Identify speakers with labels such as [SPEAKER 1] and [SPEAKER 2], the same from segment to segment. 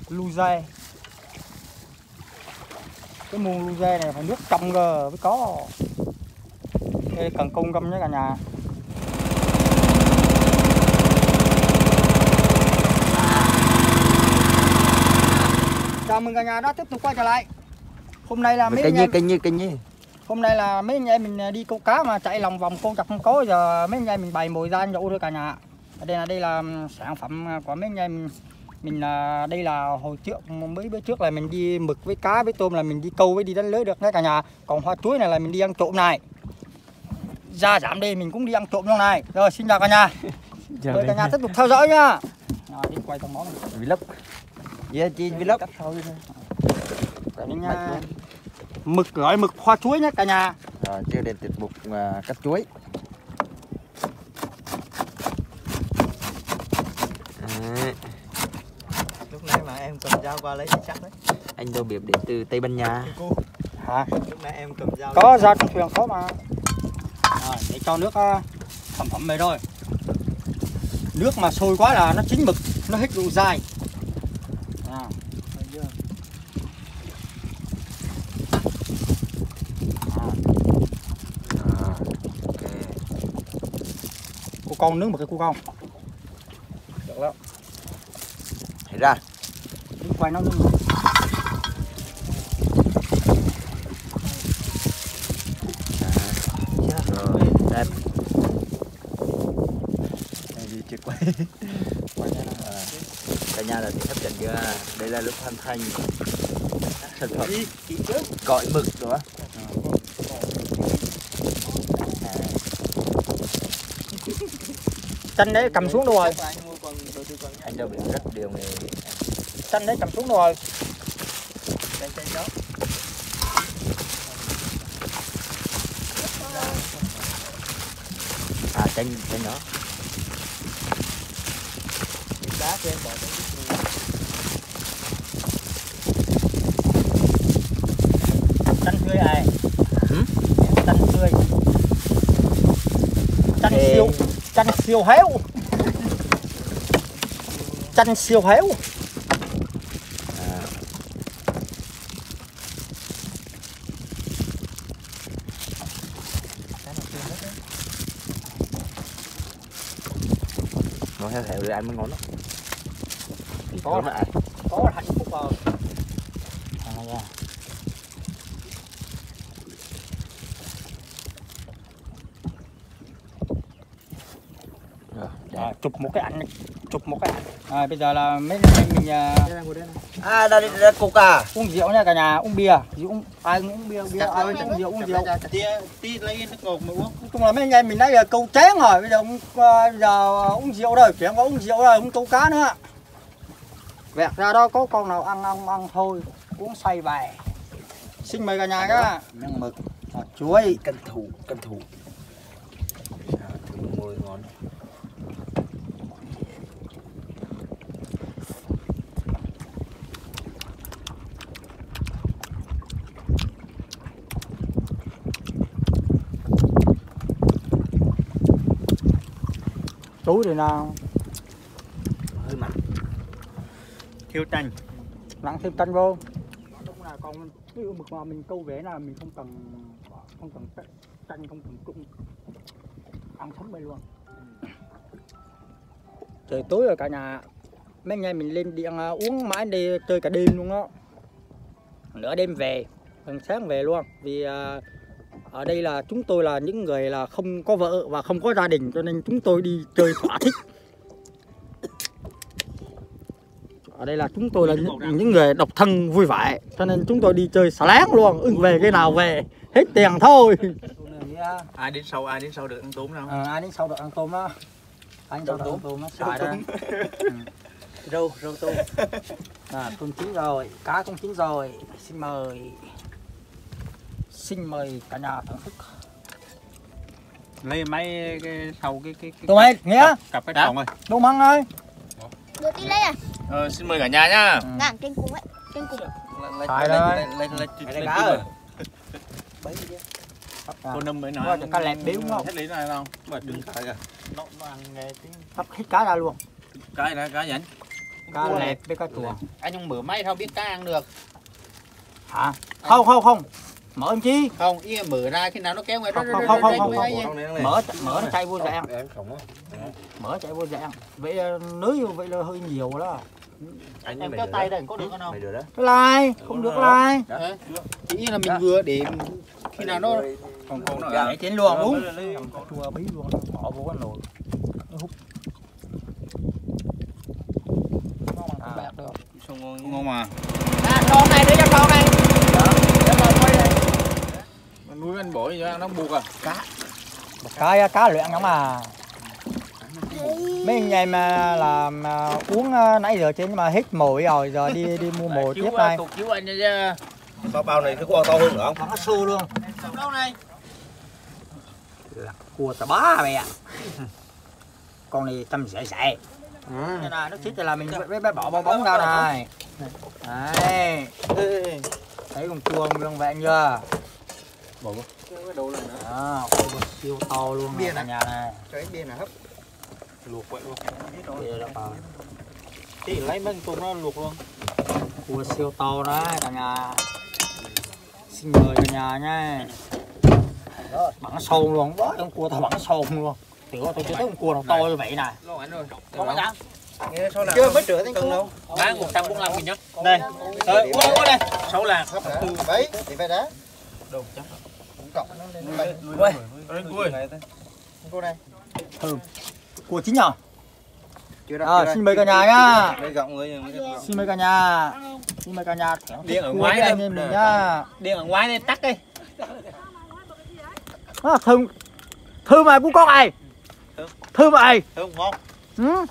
[SPEAKER 1] lu dê. Cái muông lu dê này phải nước trong cơ mới có. Đây cần cung câm nhé cả nhà. Chào mừng cả nhà đã tiếp tục quay trở lại. Hôm nay là mấy anh em Hôm nay là mấy anh em mình đi câu cá mà chạy lòng vòng câu chặt không có, giờ mấy anh em mình bày mồi ra nhậu thôi cả nhà. Đây là sản phẩm của mấy anh em mình là đây là hồi trước mấy bữa trước là mình đi mực với cá với tôm là mình đi câu với đi đánh lưới được đấy cả nhà. Còn hoa chuối này là mình đi ăn trộm này. Ra giảm đây mình cũng đi ăn trộm trong này. Rồi xin chào cả nhà. Rồi cả nhà tiếp tục theo dõi nhá. Rồi đi quay tầm món
[SPEAKER 2] vlog. Yeah, chi vlog.
[SPEAKER 1] Mực gọi mực hoa chuối nhé cả nhà.
[SPEAKER 2] Rồi chưa đến tiết mục cắt chuối.
[SPEAKER 3] Lúc nãy mà em cầm dao qua lấy thì chắc đấy.
[SPEAKER 2] Anh đâu biết đến từ Tây Ban Nha.
[SPEAKER 1] Hả?
[SPEAKER 3] Lúc nãy em cầm dao.
[SPEAKER 1] Có ra trong thuyền có mà. Rồi để cho nước sản phẩm về thôi. Nước mà sôi quá là nó chín mực, nó hết độ dai. Cô con nướng một cái cu con. Được đó.
[SPEAKER 2] Thấy ra.
[SPEAKER 1] Đi quay nó nướng.
[SPEAKER 2] Rồi, đẹp.
[SPEAKER 3] Đây đi chưa quay.
[SPEAKER 2] Cả nhà là hấp dẫn chưa? Đây là lúc hoàn thành sản phẩm
[SPEAKER 1] Đi trước.
[SPEAKER 2] gọi mực đó.
[SPEAKER 1] Chanh đấy cầm xuống đâu rồi?
[SPEAKER 2] Anh đâu biết rất điều này.
[SPEAKER 1] Chanh đấy cầm xuống đâu rồi?
[SPEAKER 2] À chanh nó.
[SPEAKER 3] Đá trên bỏ
[SPEAKER 1] Chanh tươi ai? Chanh tươi. Chanh siêu héo. Chanh siêu héo.
[SPEAKER 2] Nó heo heo rồi ăn mới ngon đó.
[SPEAKER 1] Có là hạnh phúc rồi. Chụp một cái ảnh. Bây giờ là mấy anh mình
[SPEAKER 2] đây coca.
[SPEAKER 1] uống rượu nha cả nhà, uống bia. Ai uống bia, ai uống rượu, uống rượu.
[SPEAKER 3] tí lấy nước ngọt mà uống.
[SPEAKER 1] Nói chung là mấy anh em mình nãy giờ câu chén rồi, bây giờ uống rượu rồi, chuyện có uống rượu rồi, không câu cá nữa. Vẹt ra đó có con nào ăn thôi, uống say về. Xin mời cả nhà nhá.
[SPEAKER 2] Miếng mực,
[SPEAKER 1] chuối,
[SPEAKER 2] canh thủ. Thử môi ngon.
[SPEAKER 1] Chuối thì nào
[SPEAKER 2] Hơi mặn.
[SPEAKER 3] Thiếu chanh.
[SPEAKER 1] nặng thêm chanh vô. Lúc nào còn ví dụ mực mà mình câu về là mình không cần chanh, không cần cung, ăn sống bay luôn. Trời tối rồi cả nhà, mấy anh em mình lên điện uống mãi đi chơi cả đêm luôn đó. Nửa đêm về, gần sáng về luôn. Vì ở đây là chúng tôi là những người là không có vợ và không có gia đình, cho nên chúng tôi đi chơi thỏa thích. Ở đây là chúng tôi là những người độc thân vui vẻ, cho nên chúng tôi đi chơi xả láng luôn, ưng về cái nào về, hết tiền thôi.
[SPEAKER 3] Ai đến sau được ăn tôm đâu.
[SPEAKER 1] Ai đến sau được ăn tôm đó. Anh cho ăn tôm nó xài ra. Rau tôm. Tôm chín rồi, cá cũng chín rồi. Xin mời cả nhà thưởng thức.
[SPEAKER 3] Lấy mấy cái sau cái
[SPEAKER 1] Tụi mày nghĩa
[SPEAKER 3] cặp cái thòng ơi.
[SPEAKER 1] Đúng măng ơi.
[SPEAKER 4] Đưa tí lấy à?
[SPEAKER 3] Xin mời cả nhà nhá.
[SPEAKER 4] Ngang trên cùng ấy, trên cùng.
[SPEAKER 3] Lên cá rồi.
[SPEAKER 1] Cô Nâm mới nói cá lẹp béo không?
[SPEAKER 3] Hết lý này không? Mà đừng phải kìa. Nó ăn nghe tiếng.
[SPEAKER 1] Hấp hết cá ra luôn.
[SPEAKER 3] Cá này cá gì anh?
[SPEAKER 1] Cá lẹp với cá tuồng.
[SPEAKER 3] Anh không mở máy không biết cá ăn được.
[SPEAKER 1] Hả? Không. Mở làm chi?
[SPEAKER 3] Không, ý mở ra khi nào nó kéo ngoài đó.
[SPEAKER 1] Không. Mở nó chạy vô dạng. Mở chạy vô dạng. Vậy nếu vậy là hơi nhiều đó.
[SPEAKER 3] Em kéo tay đây có được không?
[SPEAKER 2] Mày được đó.
[SPEAKER 1] Lai, không được lai.
[SPEAKER 3] Chỉ là mình vừa để khi nào nó
[SPEAKER 2] Còn con nó
[SPEAKER 1] Để trên luồng đúng. Chua bí luôn, bỏ vô cái nồi. Nó hút. Bạc được.
[SPEAKER 3] ngon mà.
[SPEAKER 1] Con này để cho con này.
[SPEAKER 3] Nuôi anh bổi gì đó, nó buộc à.
[SPEAKER 1] Cá luyện không à. Mấy anh em làm uống nãy giờ trên mà hết mồi rồi, giờ đi mua mồi tiếp đây.
[SPEAKER 3] Cứu anh nha.
[SPEAKER 2] Sao bao này cái con to hơn nữa không?
[SPEAKER 1] Nó xô luôn.
[SPEAKER 3] Đâu này?
[SPEAKER 1] Là cua tà bá mày ạ. Con này tâm dễ. Đây này, nó xích là mình bé bỏ bóng ra này. Đấy. Thấy con cua nguyên vẹn chưa?
[SPEAKER 2] Bỏ vô. Cái đồ này nữa.
[SPEAKER 1] Đó, siêu to luôn
[SPEAKER 2] Bia
[SPEAKER 1] này,
[SPEAKER 2] nè.
[SPEAKER 1] nhà này.
[SPEAKER 2] Cái bia này hấp. Luộc vậy luôn.
[SPEAKER 1] Bia đó vào.
[SPEAKER 3] Tí lấy mấy con tôm nó luộc luôn.
[SPEAKER 1] Cua siêu to đấy cả nhà. Xin mời cả nhà nha. Đó, bắn sồn luôn, đó, con cua tao bắn sồn luôn. Tiểu tôi chưa thấy con cua nào to như vậy này.
[SPEAKER 3] Lo anh rồi.
[SPEAKER 1] Không có dám.
[SPEAKER 2] Chưa mới rửa thành cân đâu.
[SPEAKER 3] Bán 145 nghìn nhá.
[SPEAKER 1] Đây.
[SPEAKER 3] Ơi, qua đây. 6 lạng.
[SPEAKER 2] Đấy, thì phải đá.
[SPEAKER 3] Đồ chắc.
[SPEAKER 2] Cộng nó lên.
[SPEAKER 1] Ui,
[SPEAKER 2] Cô này.
[SPEAKER 1] thơm. Cua chín nhở?
[SPEAKER 2] Chưa đâu.
[SPEAKER 1] Xin mời cả nhà nhá.
[SPEAKER 2] Đây gọng người.
[SPEAKER 1] Xin mời cả nhà. Xin mời cả nhà.
[SPEAKER 3] Điên ở ngoài đây.
[SPEAKER 1] Anh em mình nhá.
[SPEAKER 3] Điên ở ngoài đây tắt đi.
[SPEAKER 1] Thơm. Thơm mà của con này. Thơm này.
[SPEAKER 3] Thơm ngon.
[SPEAKER 1] Ừ.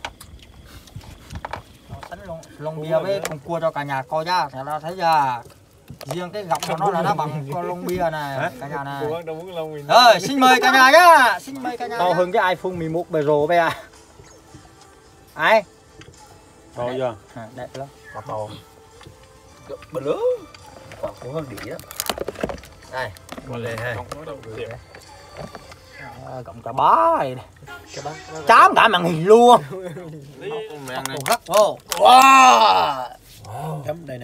[SPEAKER 1] Lông bia với con cua cho cả nhà coi ra, thì ta thấy ra riêng cái gọng của nó là nó bằng con lông bia này cả nhà này. Rồi xin mời cả nhà nhá, xin mời cả nhà. To hơn cái iPhone 11 Pro bây à. Ai?
[SPEAKER 2] To chưa?
[SPEAKER 1] Đẹp lắm.
[SPEAKER 2] To. Bự lớn. Còn cũng hơn đĩa đó. Đây. Còn lên ha.
[SPEAKER 1] Gọng chà bá này. Chám cả màn hình luôn. Gắt vô. Wow.
[SPEAKER 2] Chấm đây nè.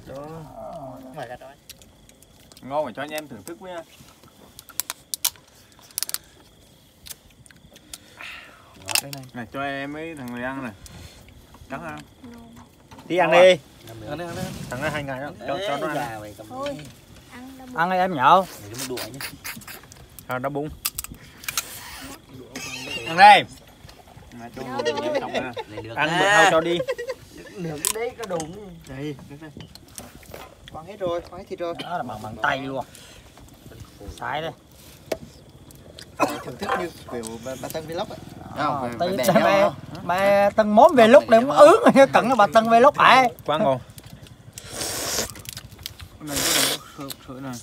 [SPEAKER 3] Ngon mà cho anh em thưởng thức với nha. Này cho em mấy thằng này ăn này. Cắn ăn.
[SPEAKER 1] Đi ăn đi.
[SPEAKER 2] Thằng này 2 ngày đó. Cho nó ăn.
[SPEAKER 4] Thôi.
[SPEAKER 1] Ăn đi em nhậu.
[SPEAKER 3] Đau bụng. Ăn đây.
[SPEAKER 2] Ăn bữa thôi cho đi.
[SPEAKER 1] Nướng đấy cái đúng.
[SPEAKER 2] Đây. Khoan hết rồi, khoan hết thịt rồi.
[SPEAKER 1] Đó là bằng tay luôn. Sai đây.
[SPEAKER 2] Thưởng thức như kiểu bà Tân Vlog ấy.
[SPEAKER 1] Mẹ Tân món về lúc này cũng ướng cận bà Tân về lúc ấy.
[SPEAKER 3] Quá ngon. Này có sữa này.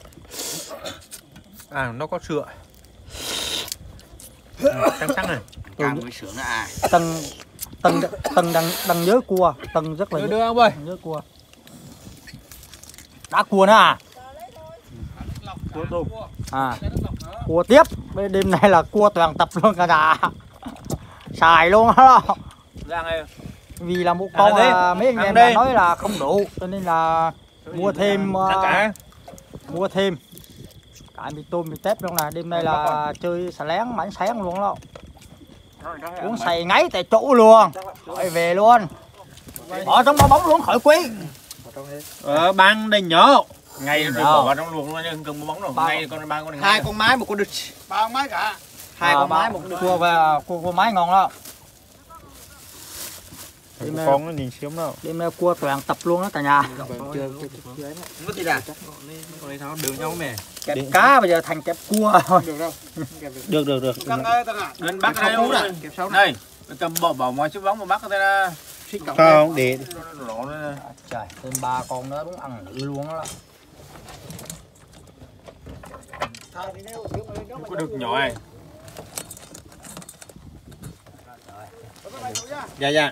[SPEAKER 3] À nó có sữa. Trắng này.
[SPEAKER 2] Càng với sữa nữa à.
[SPEAKER 1] Tân đang nhớ cua, Tân rất là
[SPEAKER 3] đưa ông ơi.
[SPEAKER 1] Nhớ cua. Đã cua nữa à?
[SPEAKER 3] Cua tôm.
[SPEAKER 1] À. Cua tiếp, đêm nay là cua toàn tập luôn cả nhà. Xài luôn đó.
[SPEAKER 3] Ra ngay.
[SPEAKER 1] Vì là một con mấy anh em đã nói là không đủ, cho nên là mua thêm mua thêm cả mì tôm mì tép luôn nè. Đêm nay là chơi xà lén mảnh sáng luôn đó. Uống xày ngáy tại chỗ luôn, rồi về luôn, bỏ trong bao bóng luôn khỏi quý.
[SPEAKER 3] Ban đây nhớ ngày rồi bỏ vào trong luồng luôn nhưng cần bóng rồi. Ngay con ba con này.
[SPEAKER 2] 2 con mái 1 con đực.
[SPEAKER 3] 3 con mái cả.
[SPEAKER 2] 2 con mái 1 con đực.
[SPEAKER 1] Cua mái ngon đó.
[SPEAKER 3] Con nó nhìn xíu đâu.
[SPEAKER 1] Đêm nay cua toàn tập luôn đó cả nhà.
[SPEAKER 2] Chưa mất gì à?
[SPEAKER 3] Con này sao đường nhau mẹ.
[SPEAKER 1] Kẹp cá bây giờ thành kẹp cua thôi.
[SPEAKER 2] Được.
[SPEAKER 3] Anh bắt đây luôn nè. Kẹp sau này. Cầm bỏ ngoài chiếc bóng mà bắt cái ra.
[SPEAKER 2] Không, để
[SPEAKER 1] Trời, thêm 3 con nữa đúng ăn nữ luôn đó.
[SPEAKER 3] Có được nhỏ này.
[SPEAKER 2] Dạ.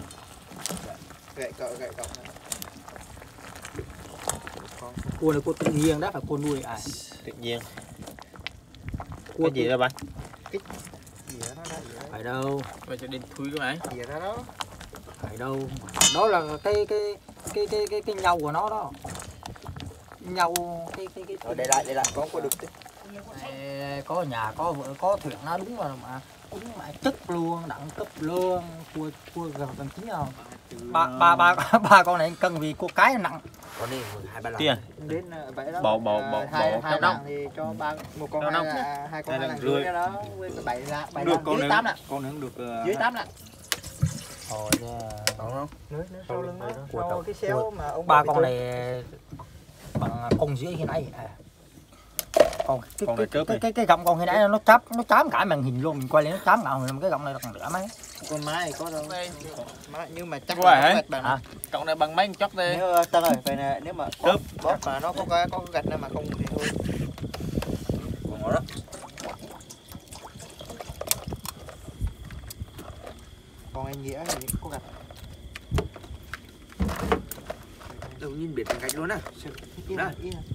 [SPEAKER 1] Cua này cua tự nhiên đó, phải cua nuôi à?
[SPEAKER 2] Tự nhiên.
[SPEAKER 1] Cua
[SPEAKER 2] Cái gì đó bạn?
[SPEAKER 1] Phải đâu.
[SPEAKER 3] Vậy cho đến thui cái máy.
[SPEAKER 1] phải đâu, đó là cái nhau của nó đó, nhau cái
[SPEAKER 2] Để lại con có được chứ.
[SPEAKER 1] có nhà có vợ có thuyền nó đúng rồi mà cũng mà chất luôn, đẳng cấp luôn, cua gần tầng 9 không? Ba con này cân vì cua cái nặng.
[SPEAKER 2] Con đi 2-3 lần.
[SPEAKER 3] Tiền.
[SPEAKER 1] Đến vậy đó.
[SPEAKER 3] Bỏ
[SPEAKER 1] hai
[SPEAKER 3] theo
[SPEAKER 1] lần thì cho ba một con hai con lần rưỡi đó, bảy
[SPEAKER 3] được con
[SPEAKER 1] dưới 8 lận.
[SPEAKER 3] con nướng được
[SPEAKER 1] Dưới 8 lận.
[SPEAKER 2] Còn không?
[SPEAKER 1] Nước sau lưng đó. Sau cái xéo mà ông ba con này bằng con dưới khi nãy. Còn cái gọng con khi nãy nó chám cả màn hình luôn, mình quay lên nó chám cả rồi, cái gọng này còn lửa mấy.
[SPEAKER 2] Con mai có đâu.
[SPEAKER 1] Nhưng mà chắc
[SPEAKER 3] là
[SPEAKER 1] bạn
[SPEAKER 3] cọng này bằng mấy chóc đây.
[SPEAKER 2] Nếu Tân ơi, vậy nè, nếu mà bóp mà nó có gạch nào mà không thì thôi. Còn đó.
[SPEAKER 1] Còn anh Nghĩa thì có gạch.
[SPEAKER 2] Đâu nhìn biệt thành gạch luôn á. Đó.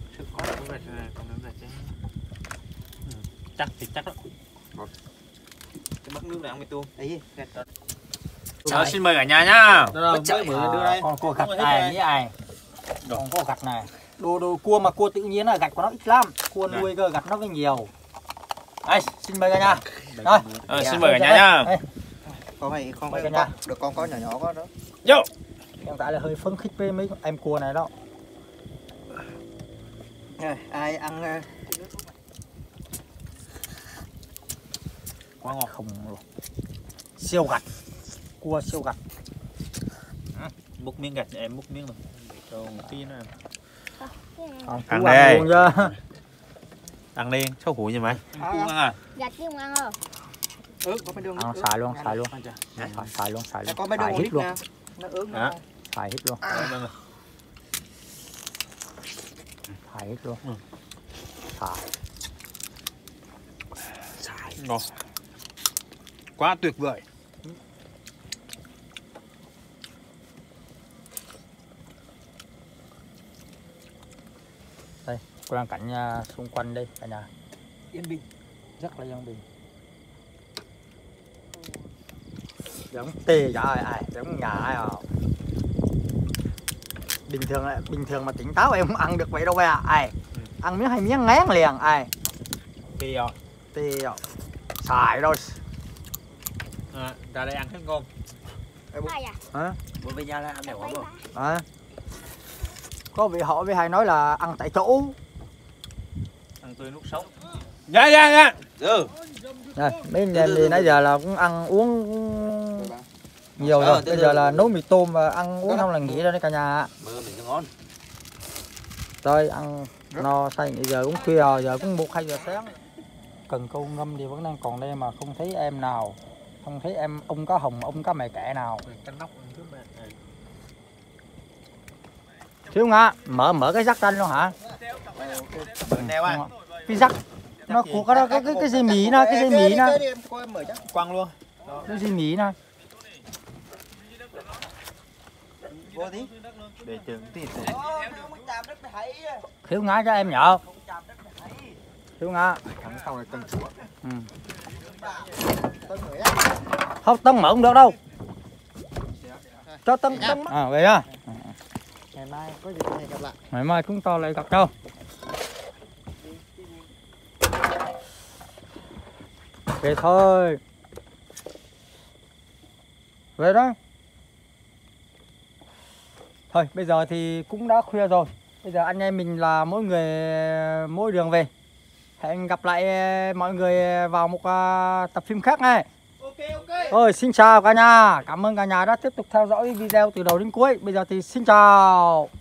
[SPEAKER 3] Chắc thì chắc đó. Cái bắt nước này ông tu.
[SPEAKER 1] Đấy.
[SPEAKER 3] Xin mời cả nhà nhá.
[SPEAKER 1] Còn cua gạch này với ai? Còn cua gạch này. Đồ cua mà cua tự nhiên là gạch của nó ít lắm. Cua nuôi cơ gạch nó mới nhiều. Đây, xin mời cả nhà. Rồi.
[SPEAKER 3] Xin mời cả nhà nhá.
[SPEAKER 2] Con này con được con có nhỏ có đó.
[SPEAKER 3] Vô.
[SPEAKER 1] Hiện tại là hơi phấn khích với mấy em cua này đó.
[SPEAKER 2] Rồi, ai ăn
[SPEAKER 1] quá ngon không luôn. Siêu gạch. Cua siêu gạch.
[SPEAKER 3] Múc miếng gạch em múc miếng rồi. Cho một tí nữa.
[SPEAKER 1] Ăn đây.
[SPEAKER 3] Ăn đi, xấu hổ gì mày? Cuốn ăn à?
[SPEAKER 4] Gạch chứ không ăn không?
[SPEAKER 2] có mấy đường
[SPEAKER 1] ăn xài luôn. Xài luôn.
[SPEAKER 2] Có mấy đường
[SPEAKER 1] hít luôn.
[SPEAKER 2] Nó ướt
[SPEAKER 3] hả?
[SPEAKER 1] Xài hít luôn. Xài hít luôn.
[SPEAKER 3] Xài. Ngon. Quá tuyệt vời.
[SPEAKER 1] Đây, quang cảnh xung quanh đây cả nhà. Yên bình, rất là yên bình. Giống tê cho ai, giống nhà ai à. Bình thường mà tỉnh táo em không ăn được vậy đâu à. Ai ăn miếng 2 miếng ngán liền ai.
[SPEAKER 3] Tê rồi.
[SPEAKER 1] Tê rồi. Xài rồi.
[SPEAKER 3] Ra đây ăn hết ngon.
[SPEAKER 4] Ai à?
[SPEAKER 1] Hả?
[SPEAKER 2] Bữa về nhà là ăn đều không?
[SPEAKER 1] Có vị họ với hay nói là ăn tại chỗ.
[SPEAKER 3] Ăn tươi nuốt sống. Dạ.
[SPEAKER 1] Đây, mấy anh em thì nãy giờ là cũng ăn uống nhiều rồi. Bây giờ là nấu mì tôm và ăn uống xong là nghỉ ra đấy cả nhà.
[SPEAKER 2] Mơ mình cho ngon.
[SPEAKER 1] Tôi ăn no say, giờ cũng khuya rồi, giờ cũng 1-2 giờ sáng. Cần câu ngâm thì vẫn đang còn đây mà không thấy em nào. Không thấy em ông cá hồng, ông cá mè kẹ nào. Thiếu Nga, mở cái rắc ranh luôn hả? Cái rắc nó của cái dây mì nó, cái dây mì nó.
[SPEAKER 3] Quăng luôn.
[SPEAKER 1] Cái dây mì nó.
[SPEAKER 2] Vô tí.
[SPEAKER 3] Để chừng tí.
[SPEAKER 1] Thiếu Nga cho em nhờ. Thiếu Nga.
[SPEAKER 2] Sau này cần sủa.
[SPEAKER 1] Không, Tân mở không được đâu. Cho Tân vậy á.
[SPEAKER 2] Ngày mai có gì hẹn gặp lại.
[SPEAKER 1] Ngày mai chúng ta lại gặp nhau. Vậy thôi. Vậy đó. Thôi bây giờ thì cũng đã khuya rồi. Bây giờ anh em mình là mỗi người mỗi đường về. Hẹn gặp lại mọi người vào một tập phim khác này. Rồi xin chào cả nhà. Cảm ơn cả nhà đã tiếp tục theo dõi video từ đầu đến cuối. Bây giờ thì xin chào.